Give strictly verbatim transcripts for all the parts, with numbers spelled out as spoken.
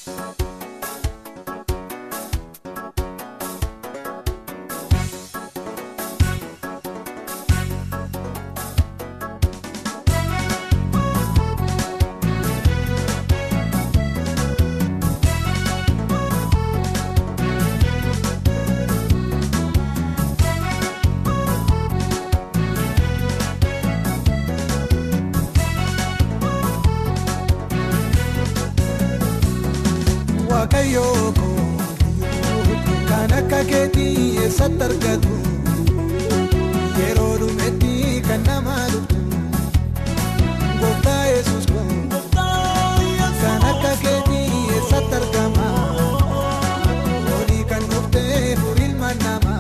Wakayoko kanaka keti satargatu yero dumeti kanamalu gota Jesus ko kanaka keti satargama odi kanufte furil manama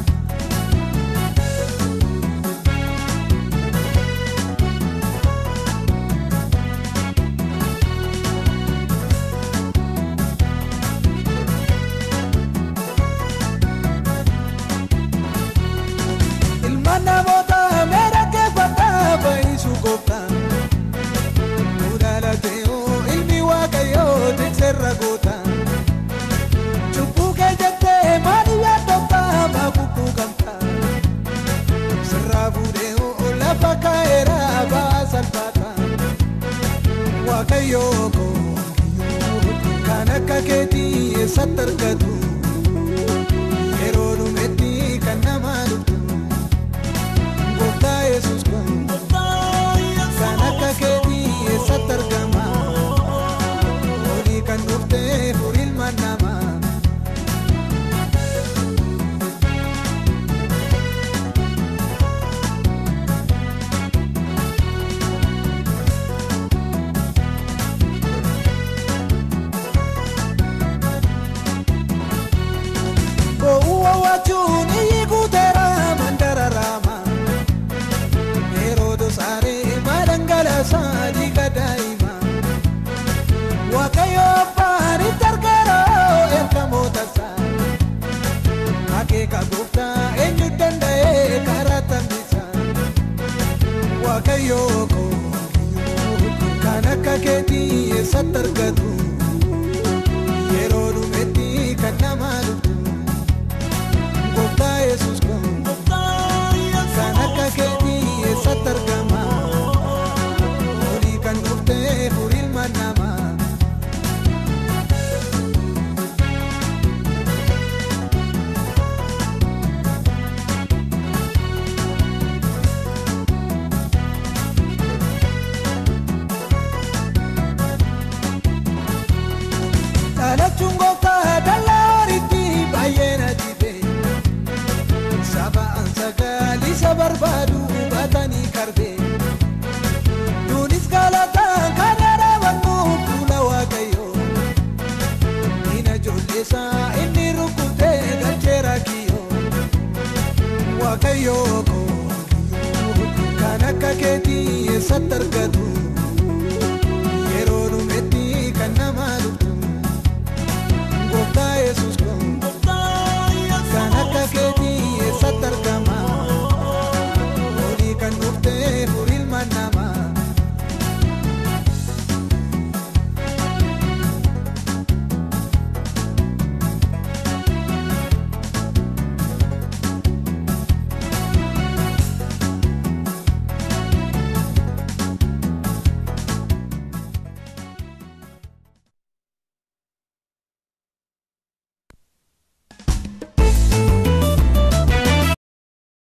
Mana bota mera ke pata bai su gota Mudala teo ilmi wa kayo de serra gota Chupu ke jate mani ya tota babuku kamta Serra budeo la paka era ba salpata Wa kayo ko kanaka keti satargatu Ero rumeti kanamalu Jesus kon kanaka keti satargama odi kanufte furil manama go uwa wachuni yigutera mandararama Sare marangala sadi kadaima wakayo pari tarkaro erkamotasa ake kagufta enyutanda e karatambisa wakayo ko kanaka keti satargatu yero dumeti kanamalu gofta Jesus ko kanaka keti satargama odi kanufte furil manama Dala chungota dala riti bayena jibe Saba ansakali sabarbadu batani karbe Dunis kalata kanara wanu kula wakayo Ina jolesa inni rukute galchera kiyo Wakayo ko kanaka keti satargatu